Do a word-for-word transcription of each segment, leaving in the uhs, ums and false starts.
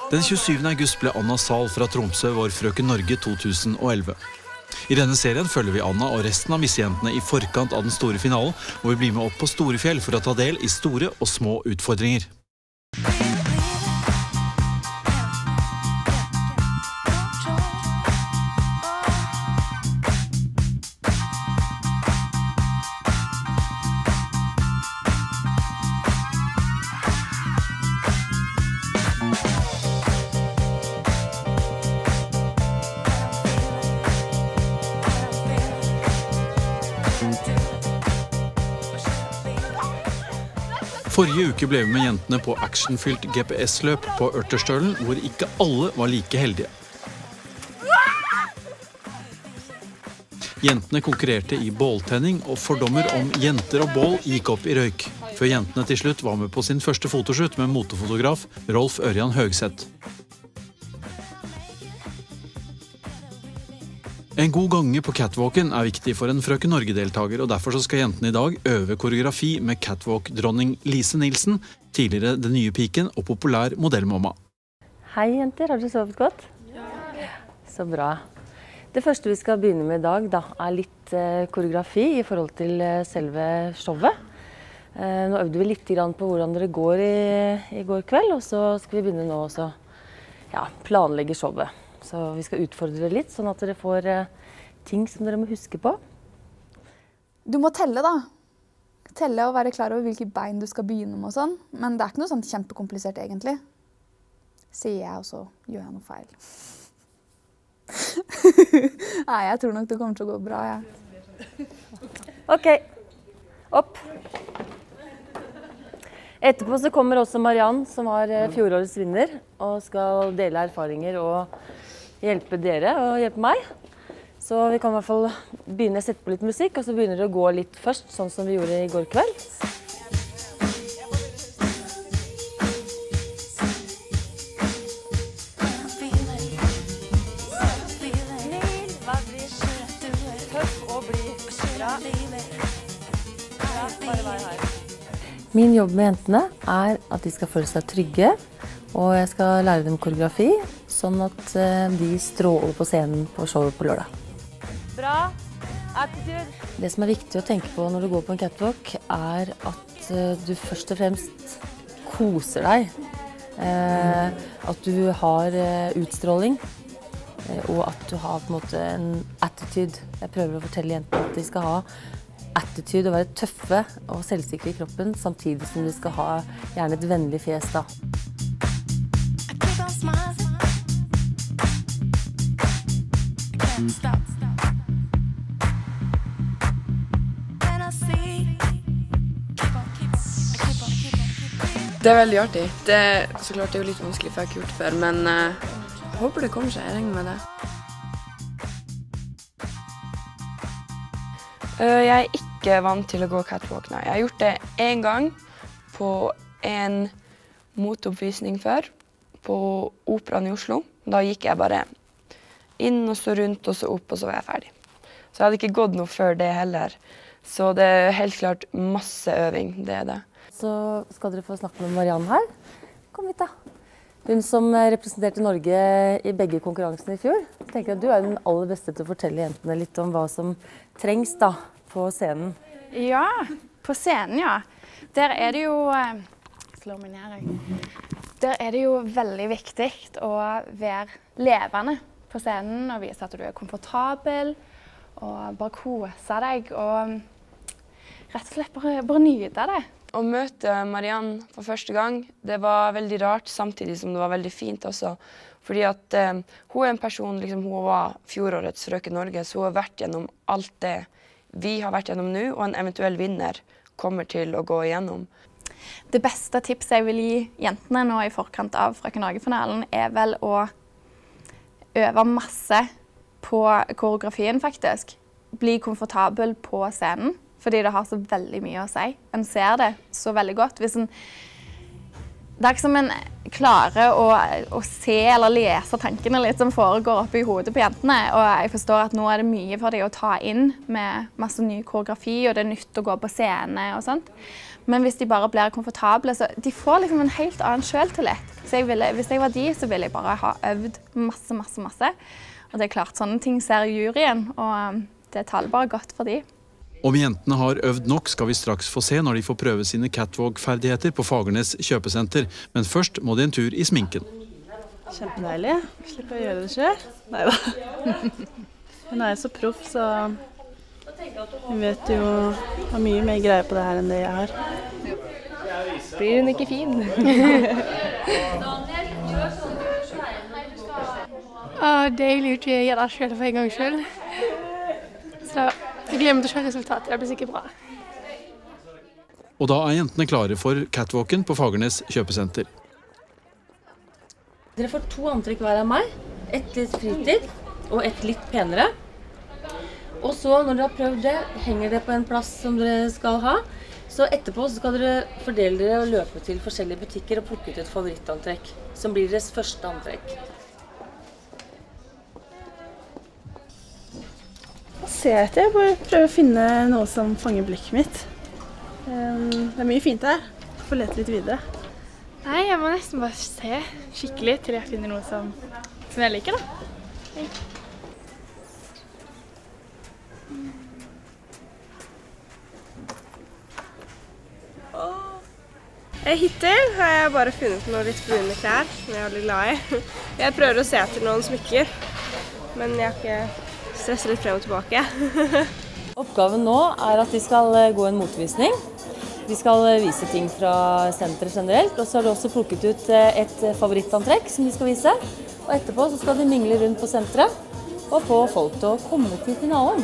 Den tjuesyvende august ble Anna Zahl fra Tromsø vår Frøken Norge to tusen og elleve. I denne serien følger vi Anna og resten av missejentene i forkant av den store finalen, hvor vi blir med opp på Storefjell for å ta del i store og små utfordringer. Forrige uke ble vi med jentene på actionfylt G P S-løp på Ørterstølen, hvor ikke alle var like heldige. Jentene konkurrerte i båltenning, og fordommer om jenter og bål gikk opp i røyk, før jentene til slutt var med på sin første fotoshoot med motefotograf Rolf Ørjan Høgseth. En god gange på catwalken er viktig for en Frøken Norge-deltager, og derfor skal jentene i dag øve koreografi med catwalk-dronning Lise Nilsen, tidligere Den nye piken og populær modellmamma. Hei jenter, har dere sovet godt? Ja. Så bra. Det første vi skal begynne med i dag da, er litt eh, koreografi i forhold til eh, selve showet. Eh, nå øvde vi litt grann på hvordan dere går i, i går kveld, og så skal vi begynne nå også ja, planlegge showet. Så vi skal utfordre dere litt, sånn at dere får uh, ting som dere må huske på. Du må telle da. Telle og være klar over hvilke bein du skal begynne med og sånn. Men det er ikke noe sånn kjempekomplisert egentlig. Sier jeg, og så gjør jeg noe feil. Nei, jeg tror nok det kommer til å gå bra, ja. Ok, opp. Etterpå så kommer også Mariann, som var fjorårets vinner, og skal dele erfaringer og hjelpe dere og hjelpe meg. Så vi kan i hvert fall begynne å sette på litt musikk, og så begynner det å gå litt først, sånn som vi gjorde i går kveld. Min jobb med jentene er at de skal føle seg trygge, og jeg skal lære dem koreografi, sånn at de stråler på scenen på showet på lørdag. Bra! Attitude! Det som er viktig å tenke på når du går på en catwalk, er at du først og fremst koser deg. At du har utstråling, og at du har på en måte en attitude. Jeg prøver å fortelle jentene at de skal ha attitude og være tøffe og selvsikre i kroppen, samtidig som de skal ha gjerne et vennlig fjes da. Det er veldig artig. Det er så klart det er jo litt vanskelig, for jeg har ikke gjort det før, men uh, jeg håper det kommer seg, jeg regner med det. Uh, jeg er ikke vant til å gå catwalk nå. Jeg har gjort det en gang på en motoppvisning før, på Operaen i Oslo. Da gikk jeg bare inn og så rundt og så opp, og så var jeg ferdig. Så jeg hadde ikke gått noe før det heller. Så det er helt klart masse øving, det er det. Så skal dere få snakke med Mariann her. Kom hit da. Hun som representerte Norge i begge konkurransene i fjor. Jeg tenker at du er den aller beste til å fortelle jentene litt om hva som trengs da på scenen. Ja, på scenen ja. Der er det jo, slå meg ned jeg. Der er det jo veldig viktig å være levende på scenen og vise at du er komfortabel og bare kose deg og rett og slett bare, bare nyte det. Å møte Mariann for første gang, det var veldig rart, samtidig som det var veldig fint også. Fordi at eh, hun er en person, liksom, hun var fjorårets Frøken Norge, så hun har vært gjennom alt det vi har vært gjennom nå, og en eventuell vinner kommer til å gå igjennom. Det beste tipset jeg vil gi jentene nå i forkant av Frøken Norge-finalen er vel å øve masse på koreografien faktisk. Bli komfortabel på scenen. Fordi det har så veldig mye å si. En ser det så veldig godt. Hvis en, det er ikke som en klarer å, å se eller lese tankene litt som foregår oppe i hodet på jentene. Og jeg forstår at nå er det mye for dem å ta inn med masse ny koreografi, og det er nytt å gå på scene og sånt. Men hvis de bare blir komfortable, så de får liksom en helt annen selvtillit. Så jeg ville, hvis jeg var de, så ville jeg bare ha øvd masse, masse, masse. Og det er klart, sånne ting ser juryen, og det taler bare godt for de. Om jentene har øvd nok, skal vi straks få se når de får prøve sine catwalk-ferdigheter på Fagernes kjøpesenter. Men først må de en tur i sminken. Kjempedeilig. Slipper å gjøre det selv. Neida. Hun er jo så proff, så hun vet jo har mye mer greier på det her enn det jeg har. Blir hun ikke fin? ah, deilig å ikke gjøre det selv for en gang selv. Så jeg glemmer til å se resultatet. Det blir sikkert bra. Og da er jentene klare for catwalken på Fagernes kjøpesenter. Dere får to antrekk hver av meg. Et litt fritid og et litt penere. Og så når dere har prøvd det, henger det på en plass som dere skal ha. Så etterpå så skal dere fordele dere og løpe til forskjellige butikker og plukke ut et favorittantrekk, som blir deres første antrekk. Hva ser jeg etter? Jeg bare prøver å finne noe som fanger blikket mitt. Det er mye fint her. Jeg får lete litt videre. Nei, jeg må nesten bare se skikkelig til jeg finner noe som, som jeg liker da. Hei. Hittil har jeg bare funnet noen litt brune klær som jeg er veldig glad i. Jeg prøver å se etter noen smykker, men jeg har ikke stresset litt frem og tilbake. Oppgaven nå er at de skal gå en motvisning. De skal vise ting fra senteret generelt, og så har de også plukket ut et favorittantrekk som de skal vise. Og etterpå så skal de mingle rundt på senteret og få folk til å komme til finalen.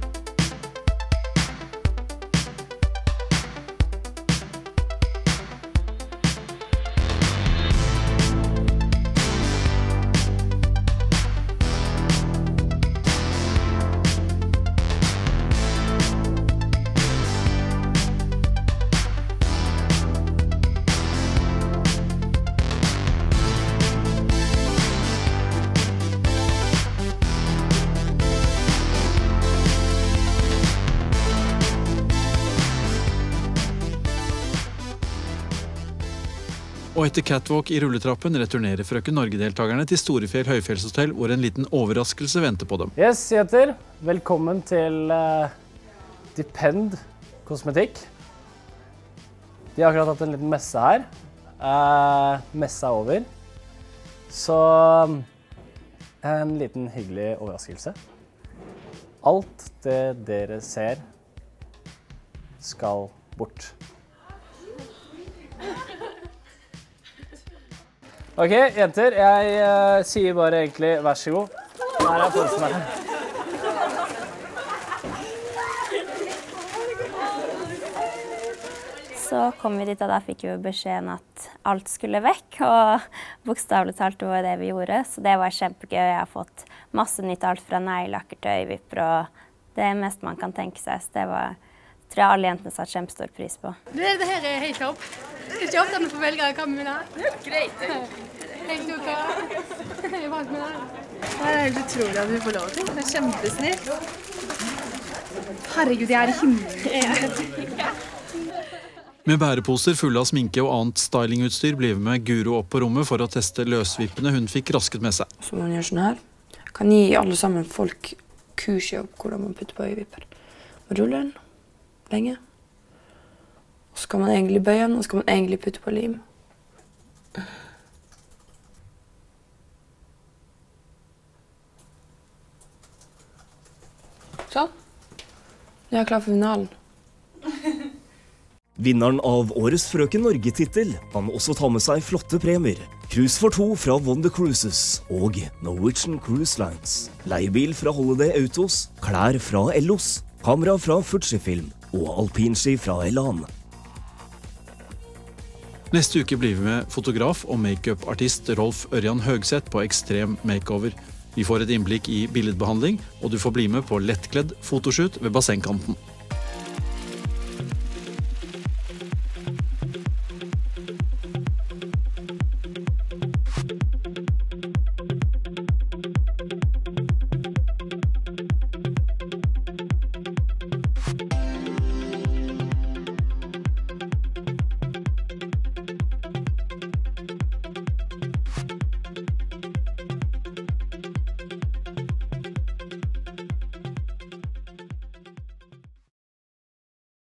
Og etter catwalk i rulletrappen returnerer Frøken Norge-deltakerne til Storefjell høyfjellshotell, hvor en liten overraskelse venter på dem. Yes, jenter. Velkommen til uh, Depend Kosmetikk. De har akkurat hatt en liten messe her. Uh, messa er over. Så en liten hyggelig overraskelse. Alt det dere ser skal bort. Ok, jenter, jeg uh, sier bare egentlig vær så god. Her er polsen her. Så kom vi dit, og da fikk vi beskjeden at alt skulle vekk, og bokstavelig talt var det vi gjorde. Så det var kjempegøy. Jeg har fått masse nytt, alt fra neglelakker til øyevipper, og det er mest man kan tenke seg. Så det var, tror jeg alle jentene satt kjempestor pris på. Det, det her er helt topp. Det er ikke ofte man får velge hva man vil ha. Det er greit. Helt ok. Jeg er vant med det. Det er helt utrolig at vi får lov til. Det er kjempesnilt. Herregud, jeg er i himmelen. Med bæreposer fulle av sminke og annet stylingutstyr blir vi med Guro opp på rommet for å teste løsvippene hun fikk rasket med seg. Så man gjør sånn her. Kan gi alle sammen folk kurs i hvordan man putter på øyevipper. Man ruller den lenge. Så skal man egentlig bøye den, og så skal man egentlig putte på lim. Sånn. Jeg er klar for finalen. Vinneren av årets Frøken Norge-tittel kan også ta med seg flotte premier. Cruise for to fra Wonder Cruises og Norwegian Cruise Lines. Leiebil fra Holiday Autos, klær fra Ellos, kamera fra Fujifilm og alpinski fra Elan. Neste uke blir vi med fotograf og make-up-artist Rolf Ørjan Høgseth på ekstrem makeover. Vi får et innblikk i billedbehandling, og du får bli med på lettkledd fotoshoot ved bassengkanten.